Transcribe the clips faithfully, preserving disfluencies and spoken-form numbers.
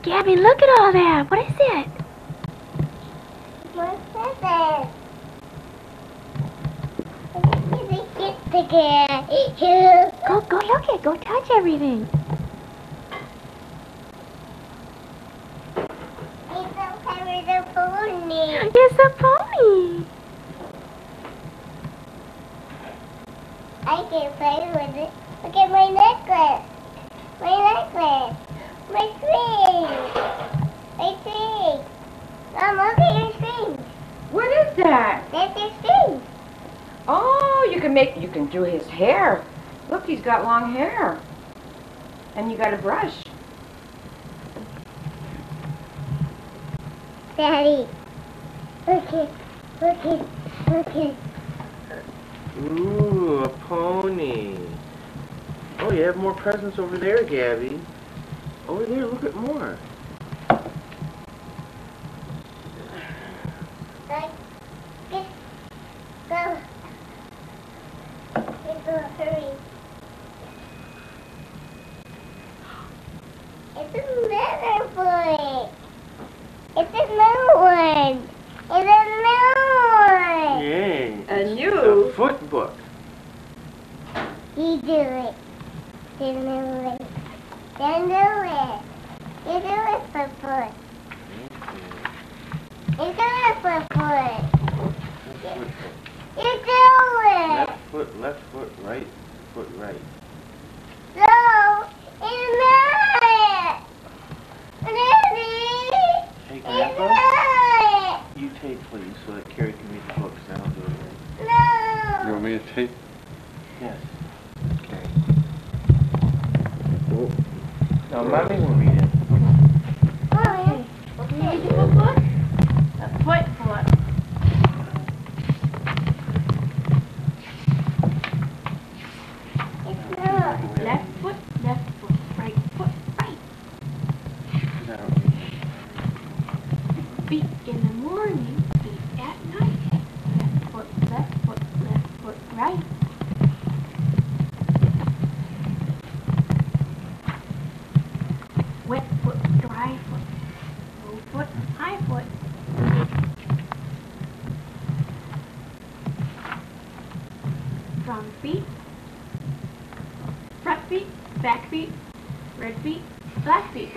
Gabby, look at all that. What is it? What is it? Go, go look it. Go touch everything. It's a pony. It's a pony. I can play with it. Look at my necklace. My necklace. My string. My string. Mom, look at your string. What is that? That's your string. Oh, you can make, you can do his hair. Look, he's got long hair. And you got a brush. Daddy, look at, look at, look at. Ooh, a pony. Oh, you have more presents over there, Gabby. Over there, look at more. Like, get, go. Let's go, hurry. It's another boy. It's another one. It's another one. Yay. And it's you- a foot book. You do it. You do it. Then do it. You do it for foot. You do it for foot. You do it. Left foot, left foot, right foot, right. No, it's not. Daddy. Hey, It's Grandpa, not. you tape, please, so that Carrie can read the books. I don't do it right. No. You want me to tape? Yes. Okay. No, Mommy will read it. Mommy. Can you read the book, book? A foot foot. It's not. Left foot, left foot, right foot, right. I don't read it. Feet in the morning, feet at night. Left foot, left foot, left foot, right. Wet foot, dry foot. Low foot, high foot. Front feet. Front feet, back feet, red feet, black feet.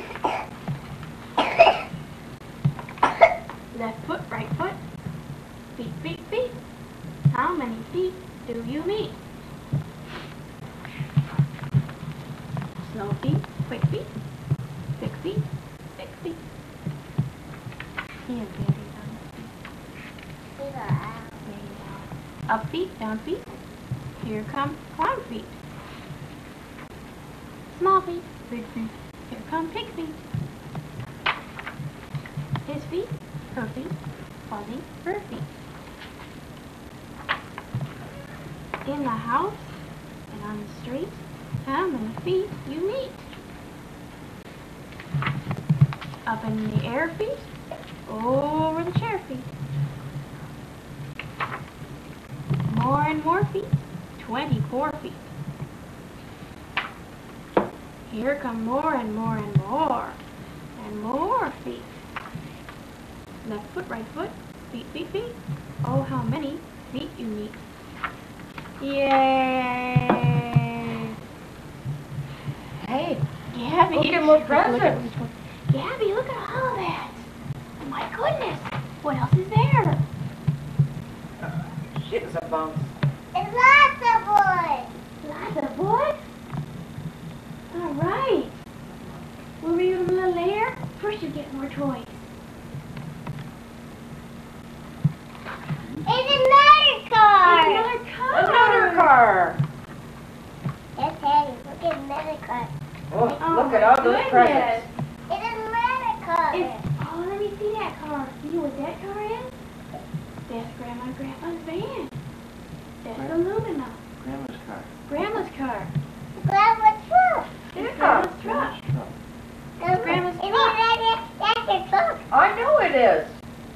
Left foot, right foot. Feet, feet, feet. How many feet do you meet? Slow feet, quick feet, six feet, six feet. Here, baby, down feet. Way down. Up feet, down feet. Here come clown feet. Small feet, big feet. Here come pig feet. His feet, her feet, fuzzy, her feet. In the house and on the street, how many feet you meet? Up in the air feet, over the chair feet. More and more feet, twenty-four feet. Here come more and more and more, and more feet. Left foot, right foot, feet, feet, feet. Oh, how many feet you meet. Yay! Hey, Gabby, go get more look at- presents. Gabby, look at all of that. Oh my goodness. What else is there? She has a bounce. It's lots of boys. Lots of wood. All right. We'll read them a little later. First you get more toys. It's another car. Another car. Another car. Yes, Daddy, look at another car. Oh, Oh look my at all those goodness. presents. It's another car. It's, oh, let me see that car. You know what that car is? That's Grandma and Grandpa's van. That's Right. aluminum. Grandma's car. Grandma's car. Grandma's truck. There's Grandma's truck. Grandma's Grandma's truck. truck. That, that's your truck. I know it is.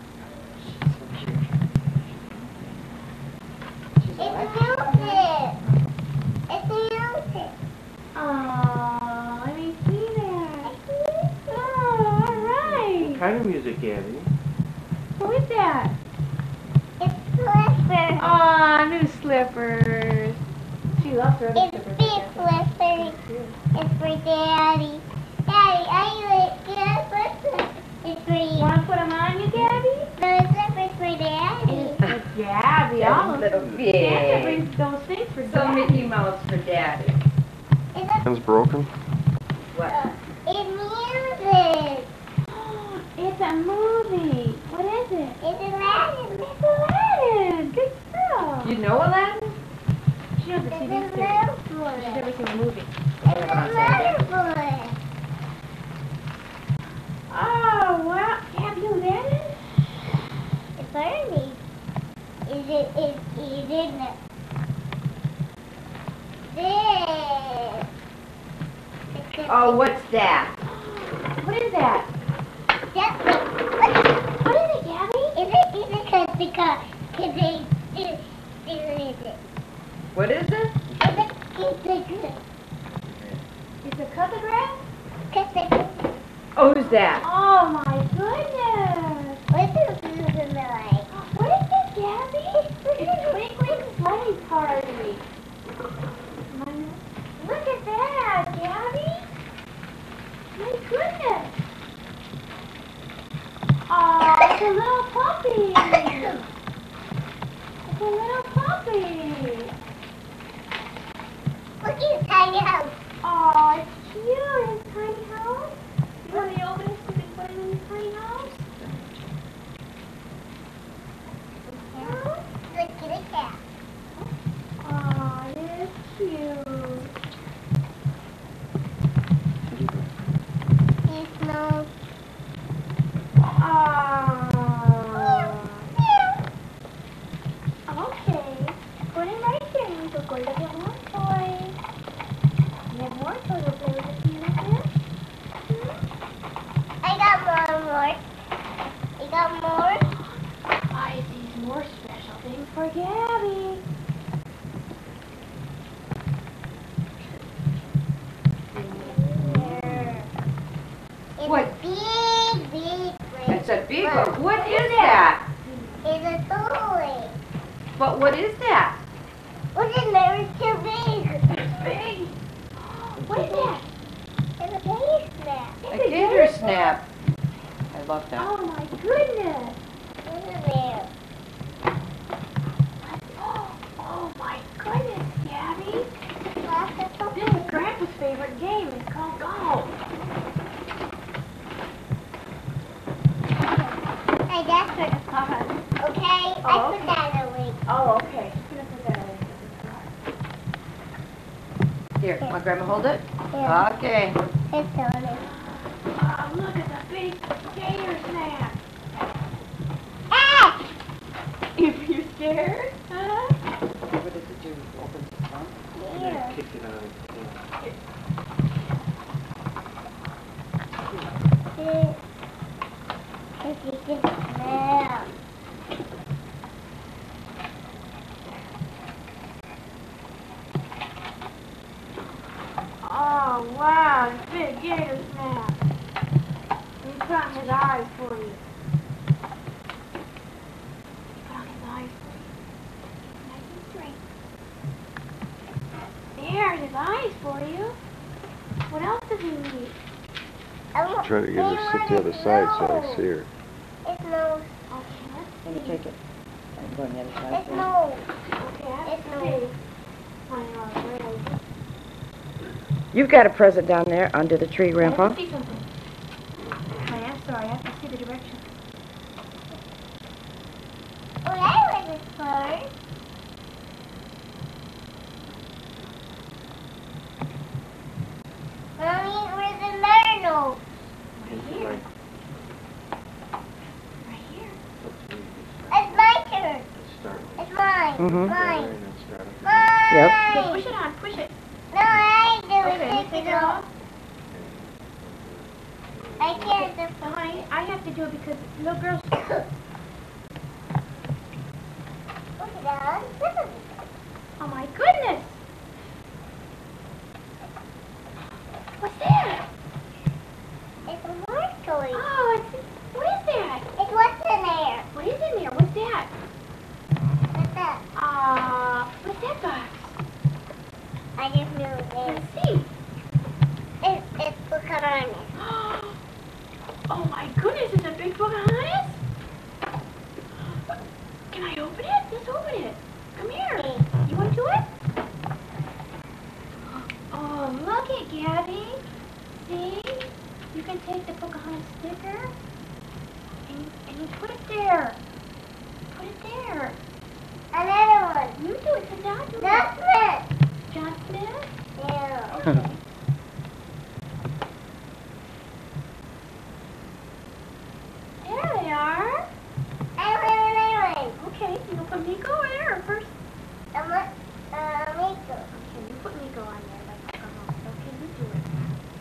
It's music. It's music. Oh, let me see that. Oh, kind of music, Gabby? Who is that? It's slippers. Aw, new slippers. She loves her other It's slippers. big slippers. It's for Daddy. Daddy, I like get slippers. It's for you. Want to put them on you, Gabby? No, slippers for Daddy. It's for Gabby. All of little Santa big. brings those things for So Gabby. Mickey Mouse for Daddy. It's a, It's broken. What? it's music. It's a movie. What is it? It's Aladdin. It's Aladdin. Good girl. You know Aladdin? She knows the It's T V a series. little boy. She's never seen a movie. It's a little boy. Oh, wow. Gabby, who that is? It's Ernie. Is it, is, is it, this. It's a- Oh, what's that? What is that? Just what, What is it, Gabby? is it, is it cause, because, cause they, do, do is it? What is it? Is it, is it, It's a cuttograph? cause they, Oh, who's that? Oh, my goodness. what's the food in the light? What is this, Gabby? It's Twinkling Sleigh Party. Look at that, Gabby. My goodness. Oh, it's a little puppy. It's a little puppy. Look at his tiny house. Oh, it's cute, his tiny house. You want to open it so we can put it in his tiny house? Look at the cat. Oh, it is cute. He smells. Oh. Okay. Put him right there. And we'll go to get more toys. You have more toys to play with if you want this. I got more, more. I got more. I see more special things for Gabby. It's What? a big, big place. It's a big one. What is that? It's a toy. But what is that? What's in there? It's too big. It's big. What is that? It's a face snap. A gator snap. I love that. Oh my goodness. What's in there? Oh my goodness, Gabby. Lots of toys. This is Grandpa's favorite game. It's called golf. Hey, that's for the car. Okay? Oh, I okay. put that away. Oh, okay. She's gonna put that away. Here, my grandma hold it? Yeah. Okay. It's on it. Oh, look at the big gator snap. Ah! If you're scared, huh? What does it do? Open the front? Yeah. Kick it on. It, if you can smell. Oh, wow, the big gator snap. Let me put on his eyes for you. Put on his eyes for you. Nice and straight. There's his eyes for you. What else does he need? I'm Try to get her to sit the other side so I see her. It's nose. Okay, let's Let me see. take it. I'm going the other side. It's nose. Okay, let's It's see. nose. I know, where is it? You've got a present down there under the tree, Grandpa. Let me see something. I am sorry, I have to see the direction. Oh, that was a first. Mommy, where's the letter nose? Right here. Right here. It's my turn. Start. It's mine. Mhm. Mine. Start. Mine. Yep. Okay, push it on, push it. No, I do Okay, it. let me Take take it it off. off. I can't. do- No, honey, I have to do it because little girls. Put it on. Oh my goodness! What's that? It's a more toy. Oh, it's what is I just knew it. Let's see. It, it's Pocahontas. Oh my goodness, it's a big Pocahontas? Can I open it? Let's open it. Come here. You want to do it? Oh, look it, Gabby. See? You can take the Pocahontas sticker and you, and you put it there. Put it there. Another one. You do it, so John do it. John Smith. John Smith? Yeah. Okay. There they are. I win, I win. Okay, you gonna put Miko over there or first? I want, uh, Miko. Okay, you put Miko on there like Pocahontas. Okay, you do it.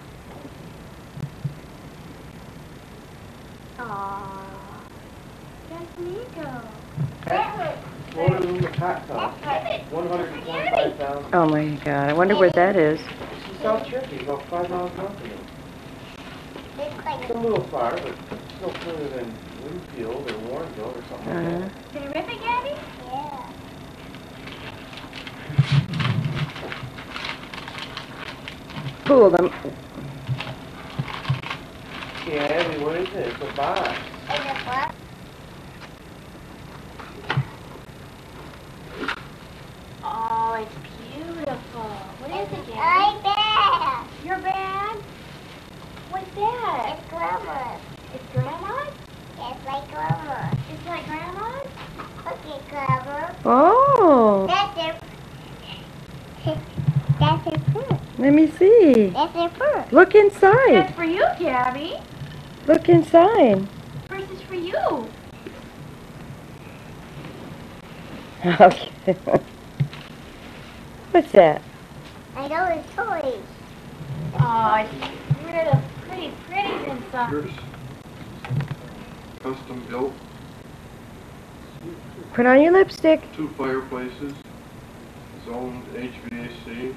Aww. That's Miko. That one. Florida Luna Hot Top. one hundred twenty-five thousand. Oh my God, I wonder where that is. It's South Cherokee, about five miles north of here. It's like It's a little far, but it's no further than Winfield or Warrenville or something like Uh-huh. that. Did you rip it, Gabby? yeah. Fool them. Yeah, Abby, what is it? It's a box. And the box. Oh, it's beautiful. What is it, Gabby? I bet. Your bag? What's that? It's Grandma's. It's Grandma's? It's like Grandma's. It's like Grandma's? Okay, Grandma. Oh, That's her. That's her purse. let me see. That's her purse. Look inside. That's for you, Gabby. Look inside. First is for you. Okay. What's that? I know it's toys. Oh, it's really pretty, pretty inside. Yours. Custom built, Put on your lipstick. two fireplaces, zoned H V A C.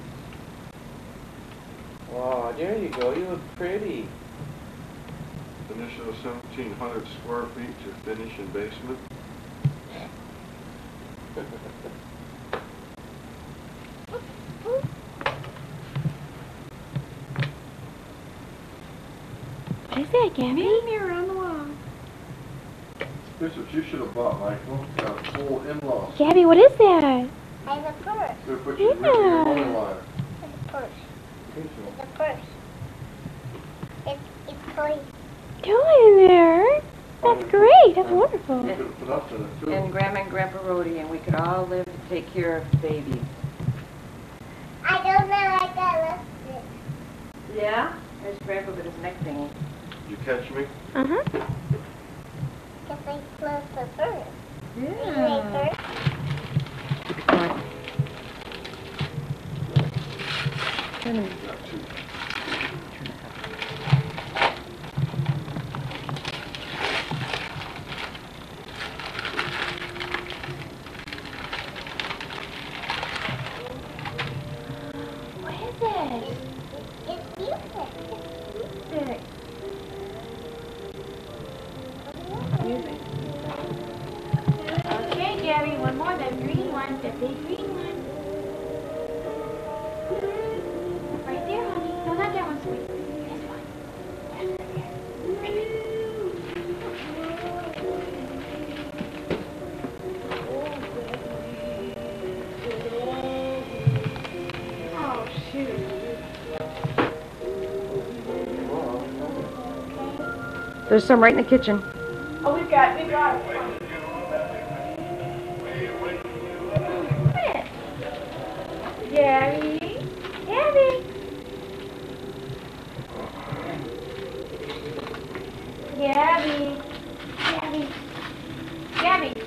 Wow, there you go. You look pretty. Finish of seventeen hundred square feet to finish in basement. What is that, Gabby? Mirror on the wall. Here's what you should have bought, Michael. Got a full in-laws. Gabby, what is that? I have a purse. They're put you in your money line. It's a purse. It's a purse. It's, it's toys. Toy in there. That's great. That's wonderful. You could have put up in it too. And Grandma and Grandpa Rhodey, and we could all live to take care of the babies. I don't know I got lipstick. Yeah? There's Grandpa with his neck thingy. Did you catch me? Uh-huh. Because I closed the purse. Yeah. Purse. Keep it quiet. Turn him. Got two. What is it? It's music. Music. Music. Okay, Gabby, one more. That green one. That big green one. Right there, honey. No, not that one, sweet. This one. That's right there. Right there. Oh, shoot. There's some right in the kitchen. Oh, we've got, we've got it. Gabby. Gabby. Gabby. Gabby. Gabby.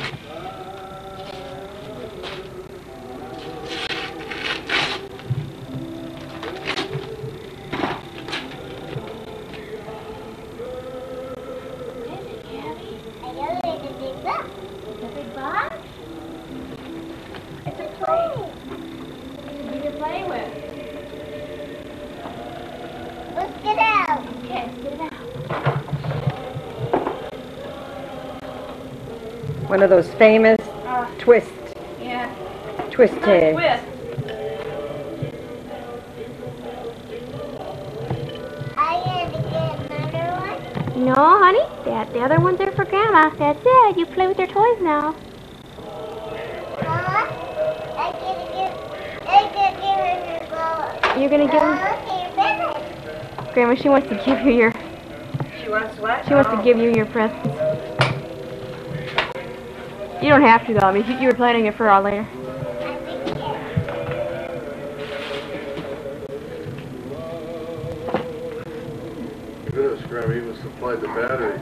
I know it's a big box. It's a big box? It's a play. It's easy to play with. Let's get out. Okay, let's get it out. One of those famous Uh, twist, yeah. twist tags. Twist. No, honey. That, the other ones are for Grandma. That's it. You play with your toys now. Mama, I can give, I can give her your ball. You're going to give Mama, her... look at your present. Grandma, she wants to give you your... She wants what? She wants Oh. to give you your presents. You don't have to, though. I mean, you, you were planning it for all later. I think it. Goodness, Grandma even supplied the battery.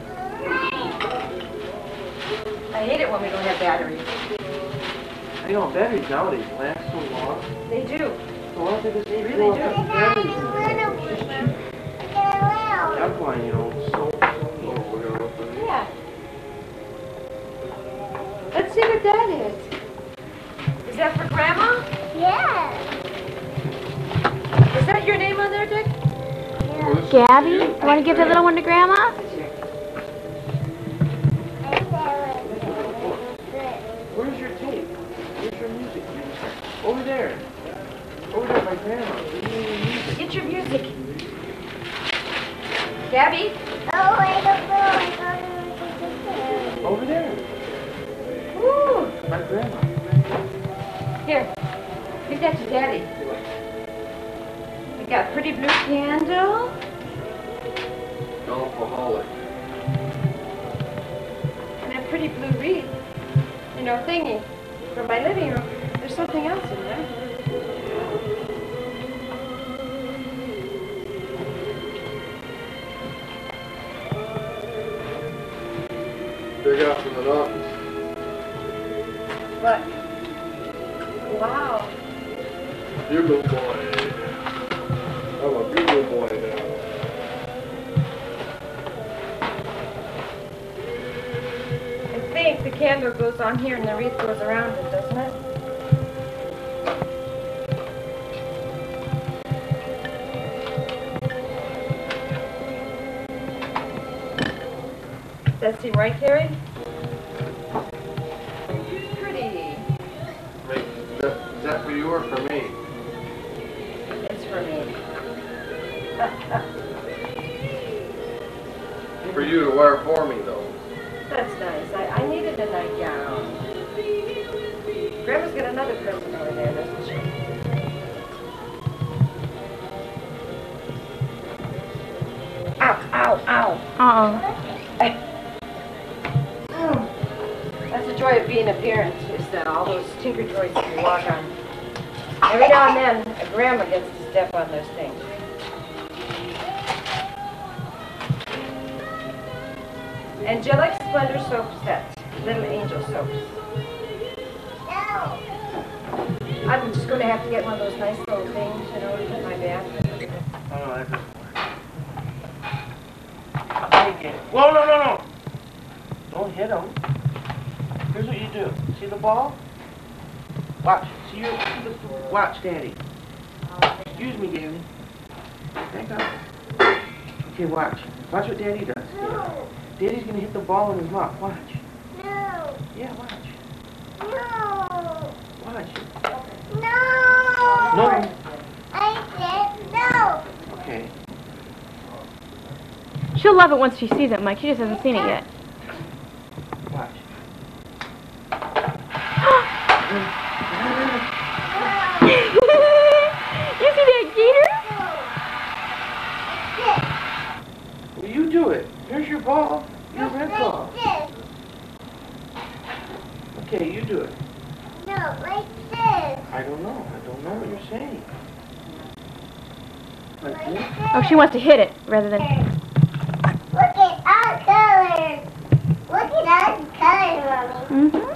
I hate it when we don't have batteries. I know, batteries nowadays last so long. They do. So why don't they just Really fill do. up the I batteries? got a little. I'm fine, you know, so, Oh, we're gonna open it. Yeah. Let's see what that is. Is that for Grandma? Yeah. Is that your name on there, Dick? Oh, this is Gabby, you. you want to give the little one to Grandma? where's your tape? Where's your music? Over there. Over there by Grandma. Give me your music. Get your music. Gabby? Oh, I don't know. I thought it was a Over there. Woo! By Grandma. Here. Give that to Daddy. We got pretty blue candle. Alcoholic. And a pretty blue wreath. You know, thingy. For my living room. There's something else in there. Big out from the office. What? Wow. Bugle boy. I'm a bugle boy now. I think the candle goes on here and the wreath goes around it, doesn't it? Does that seem right, Carrie? Pretty. Make, is, that, is that for you or for me? It's for me. For you to wear for me, though. That's nice. I, I needed a nightgown. Grandma's got another present over there, doesn't she? Ow, ow, ow. Uh-oh. That's the joy of being a parent, is that all those tinker toys that you walk on. Every now and then, a grandma gets to step on those things. Angelic Splendor soap set, Little Angel soaps. No. I'm just going to have to get one of those nice little things, you know, to put in my bathroom. Oh, no, that doesn't work. Take it. Whoa, no, no, no. Don't hit him. Here's what you do. See the ball? Watch. See your, see the, watch, Daddy. Excuse me, Daddy. Back up. Okay, watch. Watch what Daddy does. No. Daddy's gonna hit the ball in his mouth. Watch. No. Yeah, watch. No. Watch. No. No. I said no. Okay. She'll love it once she sees it, Mike. She just hasn't seen it yet. Watch. You see that, Gator? Well, you do it. Here's your ball. Your red ball. Like this. Okay, you do it. No, like this. I don't know. I don't know what you're saying. Like Like this? this. Oh, she wants to hit it rather than... Look at our colors. Look at our colors, Mommy. Mm-hmm.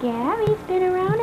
Gabby's been around